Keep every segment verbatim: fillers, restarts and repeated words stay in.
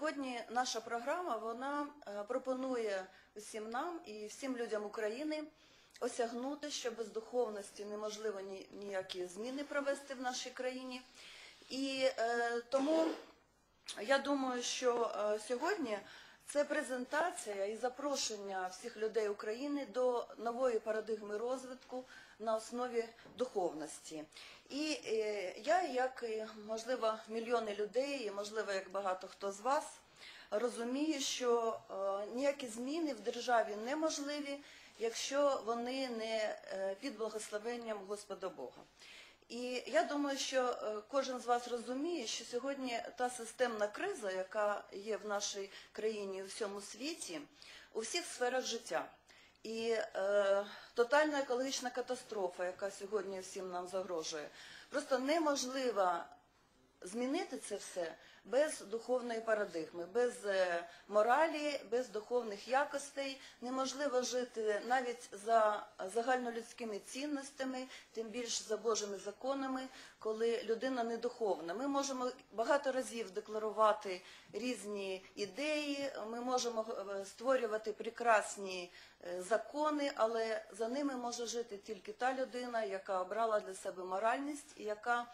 Сьогодні наша програма, вона пропонує всім нам і всім людям України осягнути, що без духовності неможливо ніякі зміни провести в нашій країні. І е, тому я думаю, що е, сьогодні це презентація і запрошення всіх людей України до нової парадигми розвитку на основі духовності. І е, я, як і, можливо, мільйони людей, і, можливо, як багато хто з вас, розумію, що е, ніякі зміни в державі неможливі, якщо вони не е, під благословенням Господа Бога. І я думаю, що кожен з вас розуміє, що сьогодні та системна криза, яка є в нашій країні і у всьому світі, у всіх сферах життя. І е, тотальна екологічна катастрофа, яка сьогодні всім нам загрожує, просто неможливо змінити це все без духовної парадигми, без моралі, без духовних якостей. Неможливо жити навіть за загальнолюдськими цінностями, тим більше за Божими законами, коли людина не духовна. Ми можемо багато разів декларувати різні ідеї, ми можемо створювати прекрасні закони, але за ними може жити тільки та людина, яка обрала для себе моральність і яка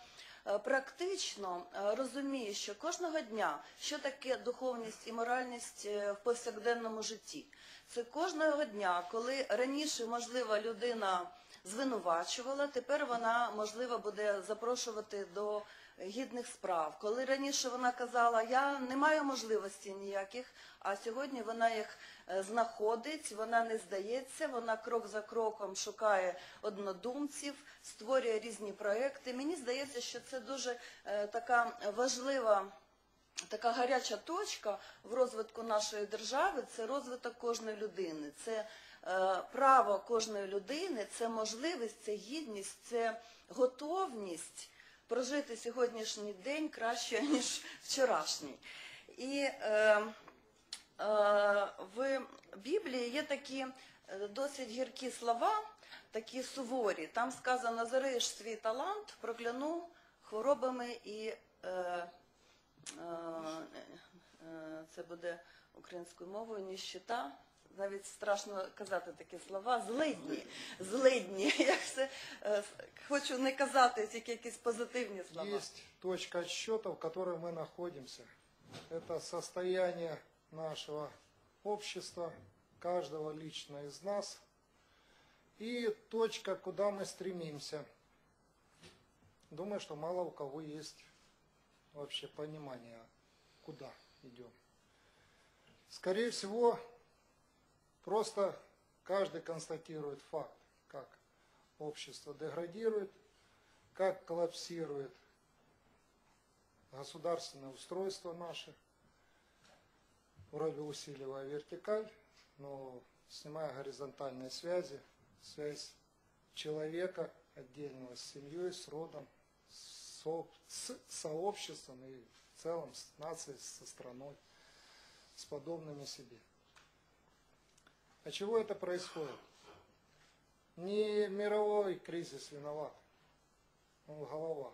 практично розуміє, що кожного дня, що таке духовність і моральність в повсякденному житті. Це кожного дня, коли раніше, можливо, людина звинувачувала, тепер вона, можливо, буде запрошувати до гідних справ. Коли раніше вона казала, я не маю можливості ніяких, а сьогодні вона їх знаходить, вона не здається, вона крок за кроком шукає однодумців, створює різні проекти. Мені здається, що це дуже е, така важлива, така гаряча точка в розвитку нашої держави, це розвиток кожної людини, це е, право кожної людини, це можливість, це гідність, це готовність прожити сьогоднішній день краще, ніж вчорашній. І е, е, в Біблії є такі досить гіркі слова, такі суворі. Там сказано, зариш свій талант, прокляну хворобами і, е, е, е, це буде українською мовою, ніщита. Навіть страшно казати такі слова, злидні, злидні. Я все е, хочу не казати, тільки якісь позитивні слова. Есть точка отсчета, в которой мы находимся. Это состояние нашего общества, каждого лично из нас. И точка, куда мы стремимся. Думаю, что мало у кого есть вообще понимание, куда идем. Скорее всего, просто каждый констатирует факт, как общество деградирует, как коллапсирует государственное устройство наше, вроде усиливая вертикаль, но снимая горизонтальные связи, связь человека отдельного с семьей, с родом, со, с сообществом и в целом с нацией, со страной, с подобными себе. А чего это происходит? Не мировой кризис виноват, он в головах.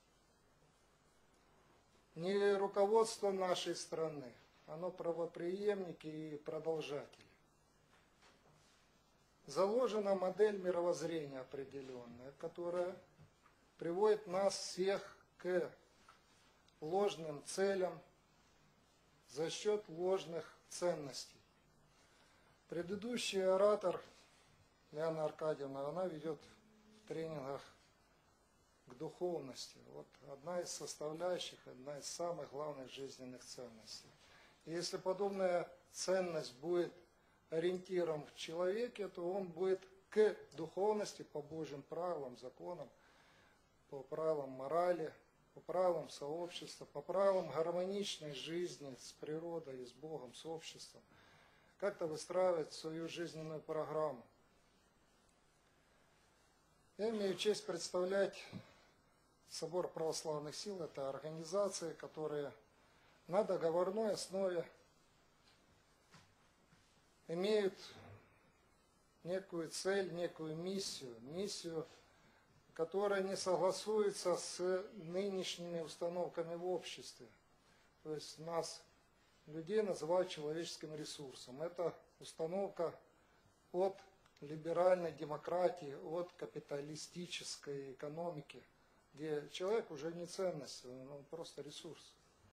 Не руководство нашей страны, оно правопреемники и продолжатели. Заложена модель мировоззрения определенная, которая приводит нас всех к ложным целям за счет ложных ценностей. Предыдущий оратор, Лиана Аркадьевна, она ведет в тренингах к духовности. Вот одна из составляющих, одна из самых главных жизненных ценностей. И если подобная ценность будет ориентиром в человеке, то он будет к духовности по Божьим правилам, законам, по правилам морали, по правилам сообщества, по правилам гармоничной жизни с природой, с Богом, с обществом, как-то выстраивать свою жизненную программу. Я имею честь представлять Собор Православных Сил. Это организации, которые на договорной основе имеют некую цель, некую миссию, миссию, которая не согласуется с нынешними установками в обществе. То есть у нас людей называют человеческим ресурсом. Это установка от либеральной демократии, от капиталистической экономики, где человек уже не ценность, он просто ресурс.